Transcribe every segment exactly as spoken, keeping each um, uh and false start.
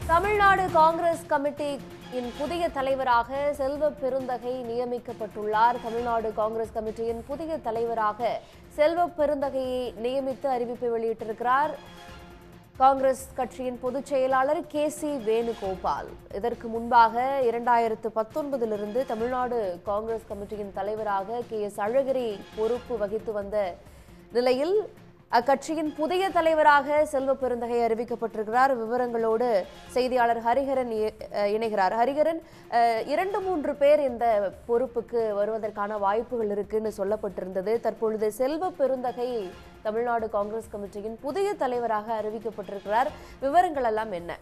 தமிழ்நாடு காங்கிரஸ் கமிட்டியின் புதிய தலைவராக செல்வ பெருந்தகை நியமிக்கப்பட்டுள்ளார். தமிழ்நாடு காங்கிரஸ் கமிட்டியின் புதிய தலைவராக செல்வ பெருந்தகையை நியமித்து அறிவிப்பை வெளியிட்டிருக்கிறார் காங்கிரஸ் கட்சியின் பொதுச் செயலாளர் கே சி வேணுகோபால். இதற்கு முன்பாக இரண்டாயிரத்து பத்தொன்பதிலிருந்து தமிழ்நாடு காங்கிரஸ் கமிட்டியின் தலைவராக கே எஸ் அழகிரி பொறுப்பு வகித்து வந்த நிலையில் அக்கட்சியின் புதிய தலைவராக செல்வ பெருந்தகை அறிவிக்கப்பட்டிருக்கிறார். விவரங்களோடு செய்தியாளர் ஹரிஹரன் இணைகிறார். ஹரிஹரன், இரண்டு மூன்று பேர் இந்த பொறுப்புக்கு வருவதற்கான வாய்ப்புகள் இருக்குன்னு சொல்லப்பட்டிருந்தது. தற்பொழுது செல்வ பெருந்தகை தமிழ்நாடு காங்கிரஸ் கமிட்டியின் புதிய தலைவராக அறிவிக்கப்பட்டிருக்கிறார். விவரங்கள் எல்லாம் என்ன?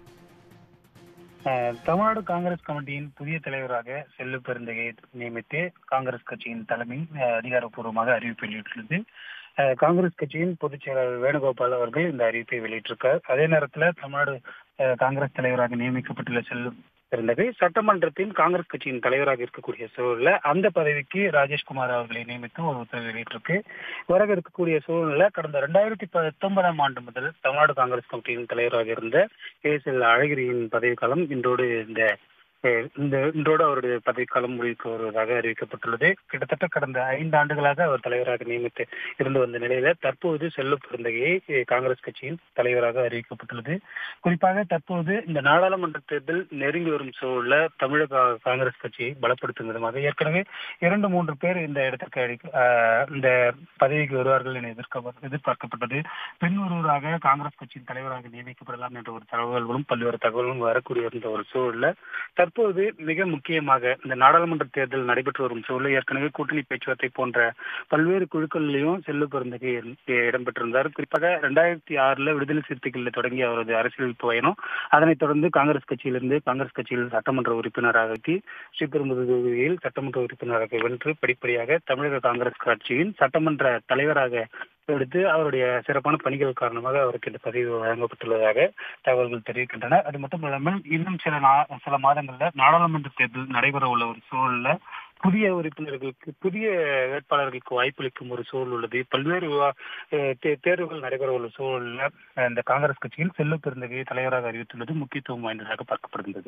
தமிழ்நாடு காங்கிரஸ் கமிட்டியின் புதிய தலைவராக செல்வ பெருந்தகை நியமித்து காங்கிரஸ் கட்சியின் தலைமை அதிகாரப்பூர்வமாக அறிவிப்பு வெளியிட்டுள்ளது. காங்கிரஸ் கட்சியின் பொதுச் செயலாளர் வேணுகோபால் அவர்கள் இந்த அறிவிப்பை வெளியிட்டிருக்கார். அதே நேரத்தில் தமிழ்நாடு காங்கிரஸ் தலைவராக நியமிக்கப்பட்டுள்ள செல்வ பெருந்தகை சட்டமன்றத்தின் காங்கிரஸ் கட்சியின் தலைவராக இருக்கக்கூடிய சூழல்ல அந்த பதவிக்கு ராஜேஷ்குமார் அவர்களை நியமித்து ஒரு உத்தரவு வெளியிட்டிருக்கு. வர இருக்கக்கூடிய சூழ்நிலை கடந்த இரண்டாயிரத்தி பத்தொன்பதாம் ஆண்டு முதல் தமிழ்நாடு காங்கிரஸ் கமிட்டியின் தலைவராக இருந்த கே எஸ் அழகிரியின் பதவிக்காலம் இன்றோடு இந்த இந்த இன்றோடு அவருடைய பதவிக்காலம் முடிவுக்கு வருவதாக அறிவிக்கப்பட்டுள்ளது. கிட்டத்தட்ட கடந்த ஐந்து ஆண்டுகளாக அவர் தலைவராக நியமித்து இருந்து வந்த நிலையில தற்போது செல்வ பெருந்தகையை காங்கிரஸ் கட்சியின் தலைவராக அறிவிக்கப்பட்டுள்ளது. குறிப்பாக தற்போது இந்த நாடாளுமன்ற தேர்தல் நெருங்கி வரும் சூழல்ல தமிழக காங்கிரஸ் கட்சியை பலப்படுத்தும் விதமாக ஏற்கனவே இரண்டு மூன்று பேர் இந்த இடத்திற்கு இந்த பதவிக்கு வருவார்கள் என எதிர்க்க எதிர்பார்க்கப்பட்டது. பெண் ஒருவராக காங்கிரஸ் கட்சியின் தலைவராக நியமிக்கப்படலாம் என்ற ஒரு தகவல்களும் பல்வேறு தகவல்களும் வரக்கூடிய இருந்த ஒரு சூழல்ல தற்போது மிக முக்கியமாக இந்த நாடாளுமன்ற தேர்தல் நடைபெற்று வரும் சூழலில் ஏற்கனவே கூட்டணி பேச்சுவார்த்தை போன்ற பல்வேறு குழுக்களிலும் செல்வ பெருந்தகை இடம்பெற்றிருந்தார். குறிப்பாக இரண்டாயிரத்தி ஆறுல விடுதலை சிறுத்தைகளில் தொடங்கிய அவரது அரசியல் பயணம், அதனைத் தொடர்ந்து காங்கிரஸ் கட்சியிலிருந்து காங்கிரஸ் கட்சியில் சட்டமன்ற உறுப்பினராக ஸ்ரீபெரும்புதூர் தொகுதியில் சட்டமன்ற உறுப்பினராக வென்று படிப்படியாக தமிழக காங்கிரஸ் கட்சியின் சட்டமன்ற தலைவராக எடுத்து அவருடைய சிறப்பான பணிகள் காரணமாக அவருக்கு இந்த பதவி வழங்கப்பட்டுள்ளதாக தகவல்கள் தெரிவிக்கின்றன. அது மட்டும் இல்லாமல் இன்னும் சில சில மாதங்கள்ல நாடாளுமன்ற தேர்தல் நடைபெற உள்ள ஒரு சூழல்ல புதிய உறுப்பினர்களுக்கு புதிய வேட்பாளர்களுக்கு வாய்ப்பளிக்கும் ஒரு சூழல் உள்ளது. பல்வேறு தேர்வுகள் நடைபெற உள்ள சூழல்ல இந்த காங்கிரஸ் கட்சியில் செல்வ பெருந்தகையை தலைவராக அறிவித்துள்ளது முக்கியத்துவம் வாய்ந்ததாக பார்க்கப்படுகின்றது.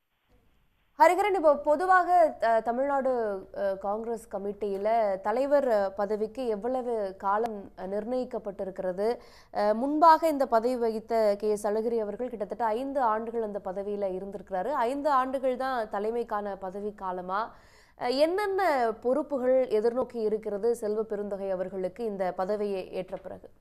ஹரிஹரன், இப்போ பொதுவாக தமிழ்நாடு காங்கிரஸ் கமிட்டியில தலைவர் பதவிக்கு எவ்வளவு காலம் நிர்ணயிக்கப்பட்டிருக்கிறது? முன்பாக இந்த பதவி வகித்த கே எஸ் அழகிரி அவர்கள் கிட்டத்தட்ட ஐந்து ஆண்டுகள் அந்த பதவியில இருந்திருக்கிறாரு. ஐந்து ஆண்டுகள் தான் தலைமைக்கான பதவி காலமா? என்னென்ன பொறுப்புகள் எதிர்நோக்கி இருக்கிறது செல்வ பெருந்தகை அவர்களுக்கு இந்த பதவியை ஏற்ற பிறகு?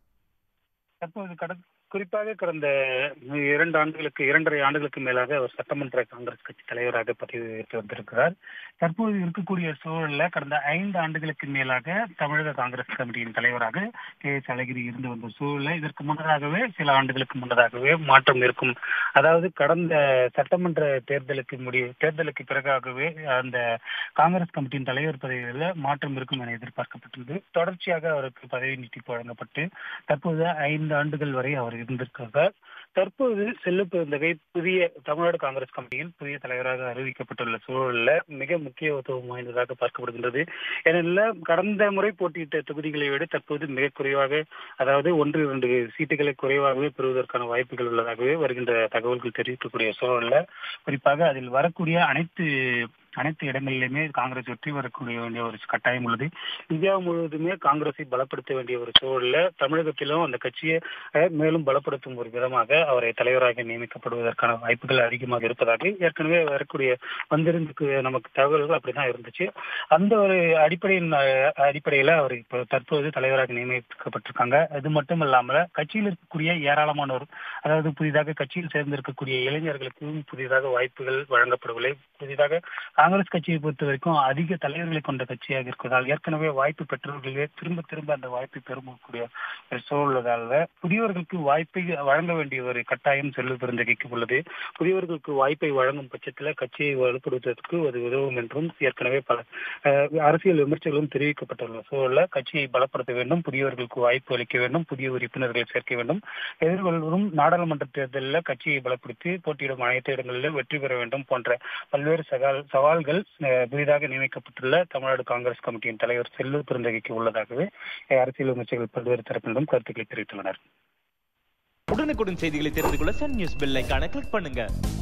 தற்போது கடந்த குறிப்பாக கடந்த இரண்டு ஆண்டுகளுக்கு இரண்டரை ஆண்டுகளுக்கு மேலாக அவர் சட்டமன்ற காங்கிரஸ் கட்சி தலைவராக பதவி ஏற்று வந்திருக்கிறார். தற்போது இருக்கக்கூடிய சூழல்ல கடந்த ஐந்து ஆண்டுகளுக்கு மேலாக தமிழக காங்கிரஸ் கமிட்டியின் தலைவராக கே எஸ் அழகிரி இருந்து வந்த சூழல்ல இதற்கு முன்னதாகவே சில ஆண்டுகளுக்கு முன்னதாகவே மாற்றம் இருக்கும். அதாவது கடந்த சட்டமன்ற தேர்தலுக்கு முடிய தேர்தலுக்கு பிறகாகவே அந்த காங்கிரஸ் கமிட்டியின் தலைவர் பதவியில மாற்றம் இருக்கும் என எதிர்பார்க்கப்பட்டது. தொடர்ச்சியாக அவருக்கு பதவி நீட்டிப்பு வழங்கப்பட்டு தற்போது ஐந்து ஆண்டுகள் வரை அவர் இருந்திருக்கிறார். தற்போது செல்வ பெருந்தகை புதிய தமிழ்நாடு காங்கிரஸ் கமிட்டியின் புதிய தலைவராக அறிவிக்கப்பட்டுள்ள சூழல்ல மிக முக்கியத்துவம் வாய்ந்ததாக பார்க்கப்படுகின்றது. ஏனெனில் கடந்த முறை போட்டியிட்ட தொகுதிகளை விட தற்போது மிக குறைவாக, அதாவது ஒன்று இரண்டு சீட்டுகளை குறைவாகவே பெறுவதற்கான வாய்ப்புகள் உள்ளதாகவே வருகின்ற தகவல்கள் தெரிவிக்கக்கூடிய சூழல்ல குறிப்பாக அதில் வரக்கூடிய அனைத்து அனைத்து இடங்களிலுமே காங்கிரஸ் வெற்றி வரக்கூடிய வேண்டிய ஒரு கட்டாயம் உள்ளது. இந்தியா முழுவதுமே காங்கிரஸை பலப்படுத்த வேண்டிய ஒரு சூழல்ல தமிழகத்திலும் அந்த கட்சியை மேலும் பலப்படுத்தும் ஒரு விதமாக அவரை தலைவராக நியமிக்கப்படுவதற்கான வாய்ப்புகள் அதிகமாக இருப்பதாக ஏற்கனவே வரக்கூடிய வந்திருந்து நமக்கு தகவல்கள் அப்படிதான் இருந்துச்சு. அந்த ஒரு அடிப்படையின் அடிப்படையில அவர் இப்போ தற்போது தலைவராக நியமிக்கப்பட்டிருக்காங்க. அது மட்டும் இல்லாமல் கட்சியில் இருக்கக்கூடிய ஏராளமானோர், அதாவது புதிதாக கட்சியில் சேர்ந்திருக்கக்கூடிய இளைஞர்களுக்கும் புதிதாக வாய்ப்புகள் வழங்கப்படவில்லை. புதிதாக காங்கிரஸ் கட்சியை பொறுத்த வரைக்கும் அதிக தலைவர்களை கொண்ட கட்சியாக இருக்கிறதால் ஏற்கனவே வாய்ப்பு பெற்றவர்களே திரும்ப திரும்ப அந்த வாய்ப்பை பெறக்கூடிய சூழலால புதியவர்களுக்கு வாய்ப்பை வழங்க வேண்டிய ஒரு கட்டாயம் செல்வ பெருந்தகைக்கு உள்ளது. புதியவர்களுக்கு வாய்ப்பை வழங்கும் பட்சத்தில் கட்சியை வலுப்படுத்துவதற்கு அது உதவும் என்றும் ஏற்கனவே பல அரசியல் விமர்சகர்களும் தெரிவிக்கப்பட்டுள்ள சூழல கட்சியை பலப்படுத்த வேண்டும், புதியவர்களுக்கு வாய்ப்பு அளிக்க வேண்டும், புதிய உறுப்பினர்களை சேர்க்க வேண்டும், எதிர்கொள்வரும் நாடாளுமன்ற தேர்தலில் கட்சியை பலப்படுத்தி போட்டியிடும் அனைத்து இடங்களிலும் வெற்றி பெற வேண்டும் போன்ற பல்வேறு சவால் சவால்கள் புதிதாக நியமிக்கப்பட்டுள்ள தமிழ்நாடு காங்கிரஸ் கமிட்டியின் தலைவர் செல்வ பெருந்தகைக்கு உள்ளதாகவே அரசியல் விமர்சகர்கள் பல்வேறு தரப்பினரும் கருத்துக்களை தெரிவித்துள்ளனர். உடனுக்குடன் செய்திகளை தெரிந்து கொள்ள சன் நியூஸ் பெல் ஐகானை கிளிக் பண்ணுங்க.